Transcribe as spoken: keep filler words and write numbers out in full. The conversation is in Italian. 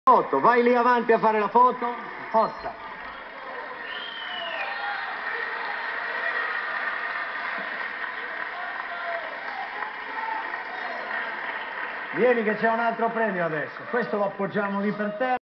Foto, vai lì avanti a fare la foto. Forza. Vieni che c'è un altro premio adesso. Questo lo appoggiamo lì per terra.